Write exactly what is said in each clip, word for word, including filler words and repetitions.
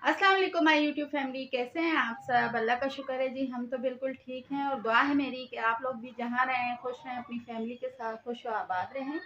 अस्सलाम वालेकुम my YouTube family, कैसे हैं आप सब। अल्लाह का शुक्र है जी, हम तो बिल्कुल ठीक हैं और दुआ है मेरी कि आप लोग भी जहाँ रहें खुश रहें, अपनी फैमिली के साथ खुश और आबाद रहें।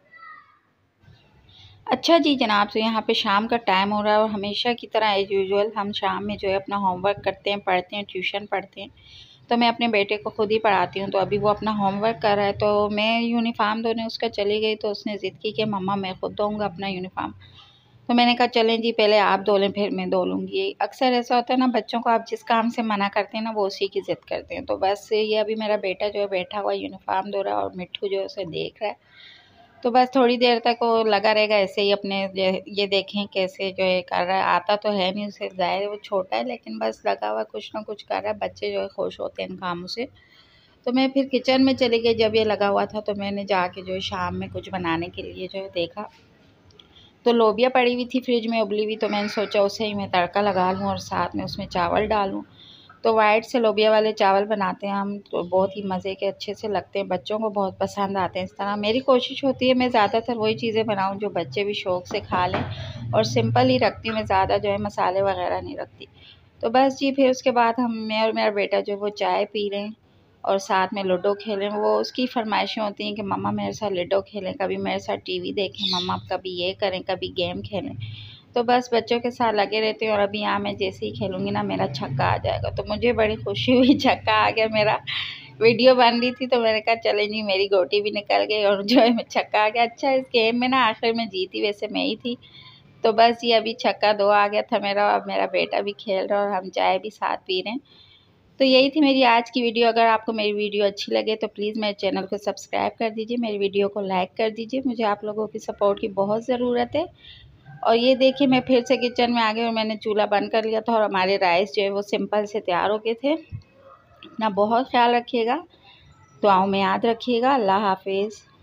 अच्छा जी जनाब, तो यहाँ पे शाम का टाइम हो रहा है और हमेशा की तरह एज यूजुअल हम शाम में जो है अपना होमवर्क करते हैं, पढ़ते हैं, ट्यूशन पढ़ते हैं। तो मैं अपने बेटे को खुद ही पढ़ाती हूँ, तो अभी वो अपना होमवर्क कर रहा है, तो मैं यूनिफॉर्म धोने उसका चली गई, तो उसने ज़िद की कि मम्मा मैं खुद धोऊँगा अपना यूनिफॉर्म। तो मैंने कहा चलें जी, पहले आप धो लें फिर मैं धो लूँगी। अक्सर ऐसा होता है ना, बच्चों को आप जिस काम से मना करते हैं ना वो उसी की ज़िद करते हैं। तो बस ये अभी मेरा बेटा जो है बैठा हुआ यूनिफॉर्म धो रहा है और मिट्ठू जो है उसे देख रहा है। तो बस थोड़ी देर तक वो लगा रहेगा ऐसे ही अपने, ये देखें कैसे जो है कर रहा है। आता तो है नहीं उसे, ज़ाहिर है वो छोटा है, लेकिन बस लगा हुआ कुछ ना कुछ कर रहा है। बच्चे जो है खुश होते हैं इन कामों से। तो मैं फिर किचन में चली गई, जब ये लगा हुआ था तो मैंने जाके जो है शाम में कुछ बनाने के लिए जो है देखा, तो लोबिया पड़ी हुई थी फ्रिज में उबली हुई, तो मैंने सोचा उसे ही मैं तड़का लगा लूँ और साथ में उसमें चावल डालूँ। तो वाइट से लोबिया वाले चावल बनाते हैं हम, तो बहुत ही मज़े के अच्छे से लगते हैं, बच्चों को बहुत पसंद आते हैं। इस तरह मेरी कोशिश होती है मैं ज़्यादातर वही चीज़ें बनाऊँ जो बच्चे भी शौक़ से खा लें, और सिंपल ही रखती हूँ मैं, ज़्यादा जो है मसाले वगैरह नहीं रखती। तो बस जी फिर उसके बाद हम, मैं और मेरा बेटा जो है वो चाय पी रहे हैं और साथ में लूडो खेलें। वो उसकी फरमाइशें होती हैं कि मम्मा मेरे साथ लूडो खेलें, कभी मेरे साथ टीवी देखें मम्मा, कभी ये करें, कभी गेम खेलें। तो बस बच्चों के साथ लगे रहते हैं। और अभी यहाँ मैं जैसे ही खेलूँगी ना मेरा छक्का आ जाएगा, तो मुझे बड़ी खुशी हुई, छक्का आ गया मेरा। वीडियो बन रही थी तो मैंने कहा चलें जी, मेरी गोटी भी निकल गई और जो है छक्का आ गया। अच्छा, इस गेम में ना आखिर में जीती वैसे मैं ही थी। तो बस ये अभी छक्का दो आ गया था मेरा, और मेरा बेटा भी खेल रहा है और हम चाय भी साथ पी रहे हैं। तो यही थी मेरी आज की वीडियो। अगर आपको मेरी वीडियो अच्छी लगे तो प्लीज़ मेरे चैनल को सब्सक्राइब कर दीजिए, मेरी वीडियो को लाइक कर दीजिए। मुझे आप लोगों की सपोर्ट की बहुत ज़रूरत है। और ये देखिए मैं फिर से किचन में आ गई और मैंने चूल्हा बंद कर लिया था, और हमारे राइस जो है वो सिंपल से तैयार हो गए थे। अपना बहुत ख्याल रखिएगा, दुआओं में याद रखिएगा। अल्लाह हाफिज़।